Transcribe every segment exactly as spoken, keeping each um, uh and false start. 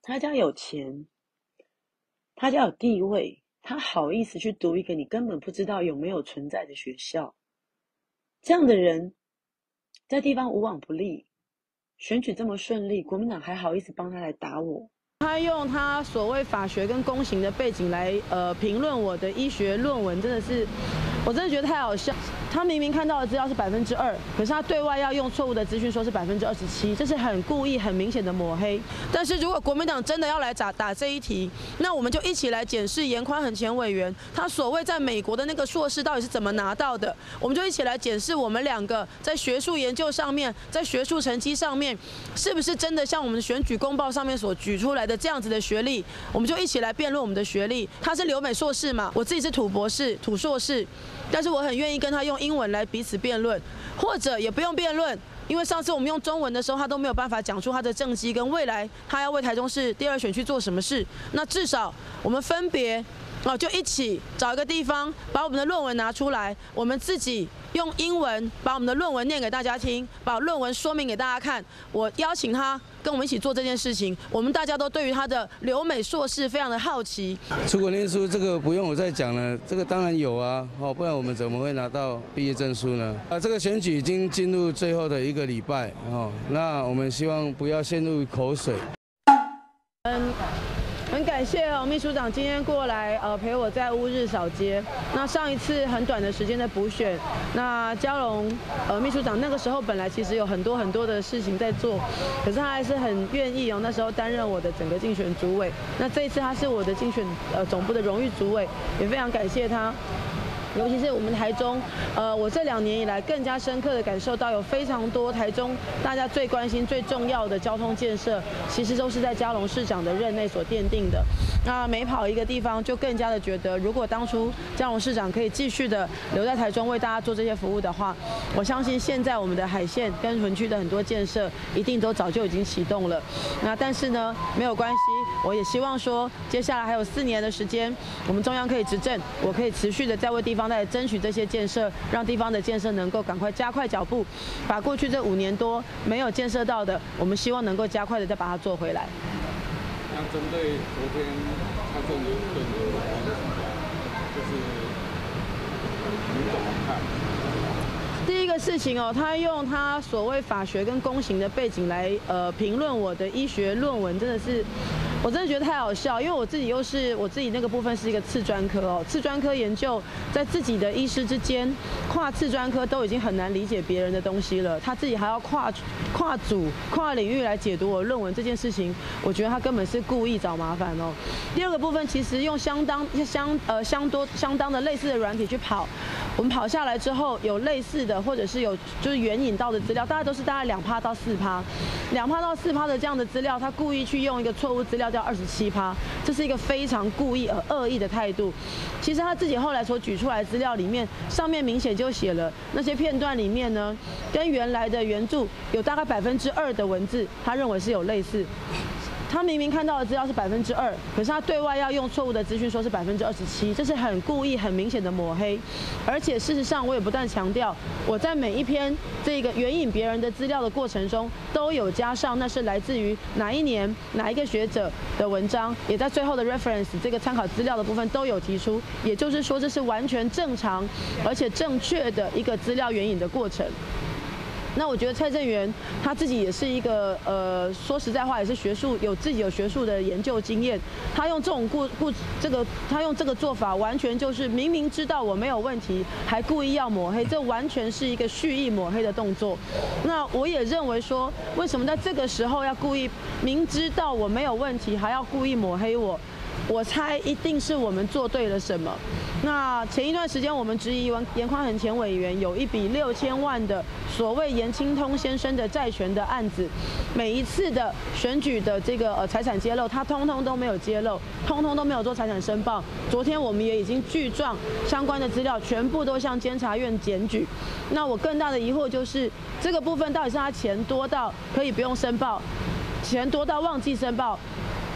他家有钱，他家有地位，他好意思去读一个你根本不知道有没有存在的学校？这样的人在地方无往不利，选举这么顺利，国民党还好意思帮他来打我？ 他用他所谓法学跟公行的背景来呃评论我的医学论文，真的是，我真的觉得太好笑。他明明看到的资料是百分之二，可是他对外要用错误的资讯说是百分之二十七，这是很故意、很明显的抹黑。但是如果国民党真的要来打打这一题，那我们就一起来检视严宽恒前委员他所谓在美国的那个硕士到底是怎么拿到的，我们就一起来检视我们两个在学术研究上面，在学术成绩上面，是不是真的像我们的选举公报上面所举出来的这样子的学历，我们就一起来辩论我们的学历。他是留美硕士嘛，我自己是土博士、土硕士，但是我很愿意跟他用英文来彼此辩论，或者也不用辩论。因为上次我们用中文的时候，他都没有办法讲出他的政绩跟未来他要为台中市第二选区做什么事。那至少我们分别哦，就一起找一个地方，把我们的论文拿出来，我们自己用英文把我们的论文念给大家听，把论文说明给大家看。我邀请他跟我们一起做这件事情。我们大家都对于他的留美硕士非常的好奇。 出国念书这个不用我再讲了，这个当然有啊，哦，不然我们怎么会拿到毕业证书呢？啊，这个选举已经进入最后的一个礼拜，哦，那我们希望不要陷入口水。 嗯。很感谢哦，秘书长今天过来呃陪我在乌日扫街。那上一次很短的时间的补选，那嘉龙呃秘书长那个时候本来其实有很多很多的事情在做，可是他还是很愿意哦，那时候担任我的整个竞选主委。那这一次他是我的竞选呃总部的荣誉主委，也非常感谢他。尤其是我们台中，呃，我这两年以来更加深刻的感受到，有非常多台中大家最关心、最重要的交通建设，其实都是在嘉龙市长的任内所奠定的。那每跑一个地方，就更加的觉得，如果当初嘉龙市长可以继续的留在台中为大家做这些服务的话，我相信现在我们的海线跟屯区的很多建设，一定都早就已经启动了。那但是呢，没有关系，我也希望说，接下来还有四年的时间，我们中央可以执政，我可以持续的在为地方在争取这些建设，让地方的建设能够赶快加快脚步，把过去这五年多没有建设到的，我们希望能够加快的再把它做回来。 那针对昨天蔡正元对你的就是你怎么看？ 第一个事情哦，他用他所谓法学跟公行的背景来呃评论我的医学论文，真的是。我真的觉得太好笑，因为我自己又是我自己那个部分是一个次专科哦，次专科研究在自己的医师之间，跨次专科都已经很难理解别人的东西了，他自己还要跨跨组、跨领域来解读我论文这件事情，我觉得他根本是故意找麻烦哦。第二个部分，其实用相当相呃相多相当的类似的软体去跑，我们跑下来之后有类似的或者是有就是援引到的资料，大概都是大概两趴到四趴，两趴到四趴的这样的资料，他故意去用一个错误资料。掉二十七趴，这是一个非常故意而恶意的态度。其实他自己后来所举出来的资料里面，上面明显就写了那些片段里面呢，跟原来的原著有大概百分之二的文字，他认为是有类似。他明明看到的资料是百分之二，可是他对外要用错误的资讯说是百分之二十七，这是很故意、很明显的抹黑。而且事实上，我也不断强调，我在每一篇这个援引别人的资料的过程中，都有加上那是来自于哪一年哪一个学者的文章，也在最后的 reference 这个参考资料的部分都有提出。也就是说，这是完全正常而且正确的一个资料援引的过程。那我觉得蔡正元他自己也是一个呃，说实在话也是学术有自己有学术的研究经验。他用这种故故这个他用这个做法，完全就是明明知道我没有问题，还故意要抹黑，这完全是一个蓄意抹黑的动作。那我也认为说，为什么在这个时候要故意明知道我没有问题，还要故意抹黑我？我猜一定是我们做对了什么。那前一段时间我们质疑严宽恒前委员有一笔六千万的所谓严清通先生的债权的案子，每一次的选举的这个呃财产揭露，他通通都没有揭露，通通都没有做财产申报。昨天我们也已经具状相关的资料，全部都向监察院检举。那我更大的疑惑就是，这个部分到底是他钱多到可以不用申报，钱多到忘记申报？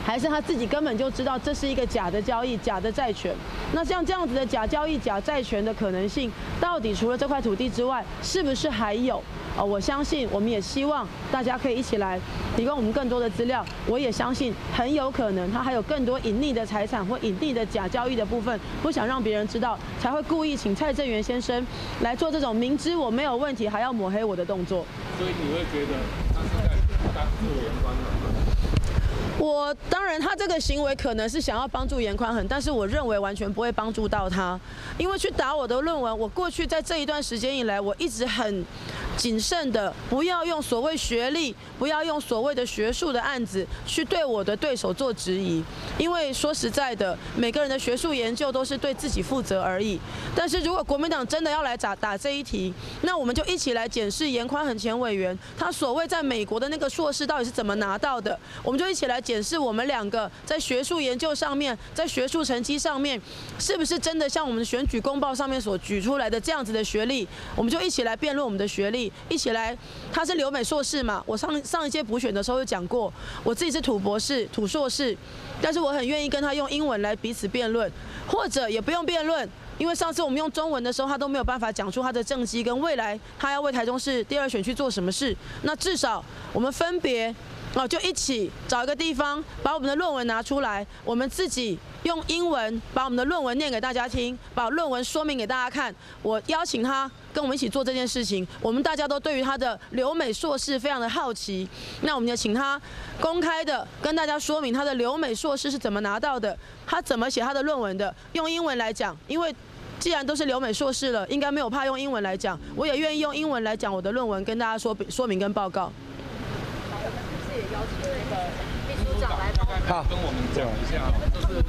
还是他自己根本就知道这是一个假的交易、假的债权？那像这样子的假交易、假债权的可能性，到底除了这块土地之外，是不是还有？啊，我相信，我们也希望大家可以一起来提供我们更多的资料。我也相信，很有可能他还有更多隐匿的财产或隐匿的假交易的部分，不想让别人知道，才会故意请蔡正元先生来做这种明知我没有问题还要抹黑我的动作。 所以你会觉得他是在帮助严宽恒？ 我当然，他这个行为可能是想要帮助严宽恒，但是我认为完全不会帮助到他，因为去打我的论文，我过去在这一段时间以来，我一直很谨慎的，不要用所谓学历，不要用所谓的学术的案子去对我的对手做质疑，因为说实在的，每个人的学术研究都是对自己负责而已。但是如果国民党真的要来打打这一题，那我们就一起来检视严宽恒前委员他所谓在美国的那个硕士到底是怎么拿到的，我们就一起来检视我们两个在学术研究上面，在学术成绩上面，是不是真的像我们的选举公报上面所举出来的这样子的学历，我们就一起来辩论我们的学历。一起来，他是留美硕士嘛？我上上一届补选的时候有讲过，我自己是土博士、土硕士，但是我很愿意跟他用英文来彼此辩论，或者也不用辩论，因为上次我们用中文的时候，他都没有办法讲出他的政绩跟未来他要为台中市第二选区做什么事。那至少我们分别。哦，就一起找一个地方，把我们的论文拿出来，我们自己用英文把我们的论文念给大家听，把论文说明给大家看。我邀请他跟我们一起做这件事情，我们大家都对于他的留美硕士非常的好奇，那我们就请他公开的跟大家说明他的留美硕士是怎么拿到的，他怎么写他的论文的，用英文来讲，因为既然都是留美硕士了，应该没有怕用英文来讲，我也愿意用英文来讲我的论文，跟大家说说明跟报告。 也邀请那个秘书长来帮好，跟我们讲一下，就是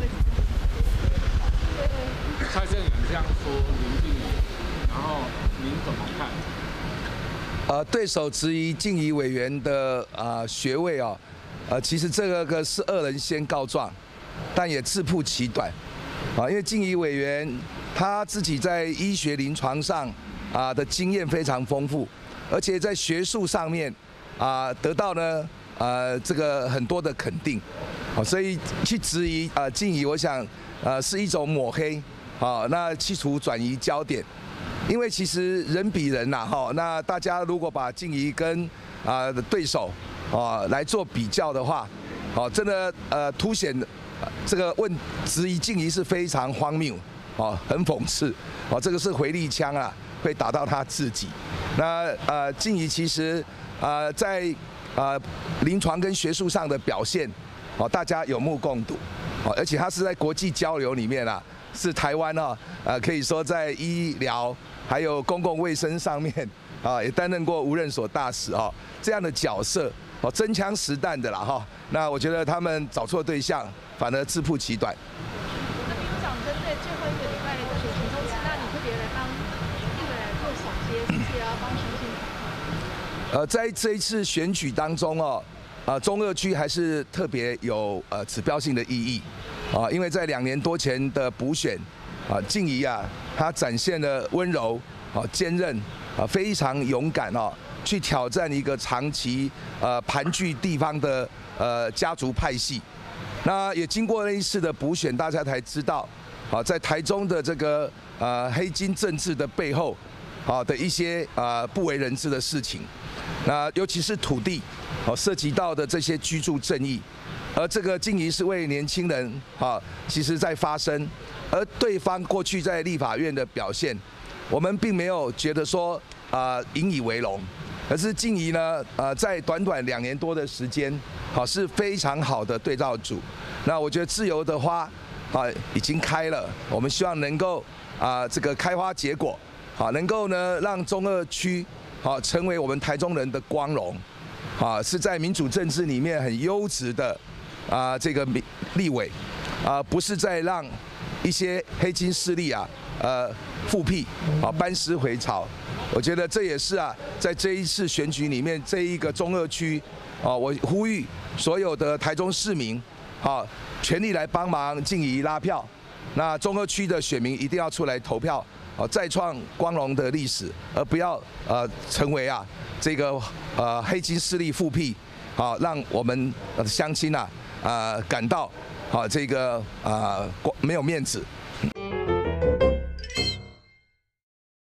蔡正元这样说林静怡，然后您怎么看？ 呃，对手质疑静怡委员的啊、呃、学位哦，呃，其实这个个是恶人先告状，但也自曝其短，啊，因为静怡委员他自己在医学临床上啊、呃、的经验非常丰富，而且在学术上面啊、呃、得到呢。呃，这个很多的肯定，好，所以去质疑啊静怡，我想呃是一种抹黑，好，那企图转移焦点，因为其实人比人呐，哈，那大家如果把静怡跟啊对手啊来做比较的话，好，真的呃凸显这个问质疑静怡是非常荒谬，哦，很讽刺，哦，这个是回力枪啊，会打到他自己。那呃静怡其实啊在啊、呃，临床跟学术上的表现，哦，大家有目共睹，哦，而且他是在国际交流里面啊，是台湾哦，呃，可以说在医疗还有公共卫生上面啊，也担任过无任所大使哦，这样的角色哦，真枪实弹的啦哈。那我觉得他们找错对象，反而自曝其短。 那秘书长针对最后一个礼拜的选情冲刺，那你特别来帮立委来做总结，谢谢啊，帮徐信。 呃，在这一次选举当中哦，啊，中二区还是特别有呃指标性的意义，啊，因为在两年多前的补选，啊，静怡啊，她展现了温柔、啊坚韧、啊非常勇敢哦，去挑战一个长期呃盘踞地方的呃家族派系。那也经过那一次的补选，大家才知道，啊，在台中的这个呃黑金政治的背后，啊的一些啊不为人知的事情。那尤其是土地，哦，涉及到的这些居住正义，而这个静怡是为年轻人，啊，其实在发声，而对方过去在立法院的表现，我们并没有觉得说啊引以为荣，而是静怡呢，呃，在短短两年多的时间，好是非常好的对照组。那我觉得自由的花，啊，已经开了，我们希望能够啊这个开花结果，好，能够呢让中二区。好，成为我们台中人的光荣，啊，是在民主政治里面很优质的啊这个立委，啊，不是在让一些黑金势力啊，呃复辟，啊班师回朝。我觉得这也是啊，在这一次选举里面这一个中二区，啊，我呼吁所有的台中市民，啊，全力来帮忙静怡拉票。那中二区的选民一定要出来投票。哦，再创光荣的历史，而不要呃成为啊这个呃黑金势力复辟，好、啊、让我们呃乡亲啊啊感到啊这个啊没有面子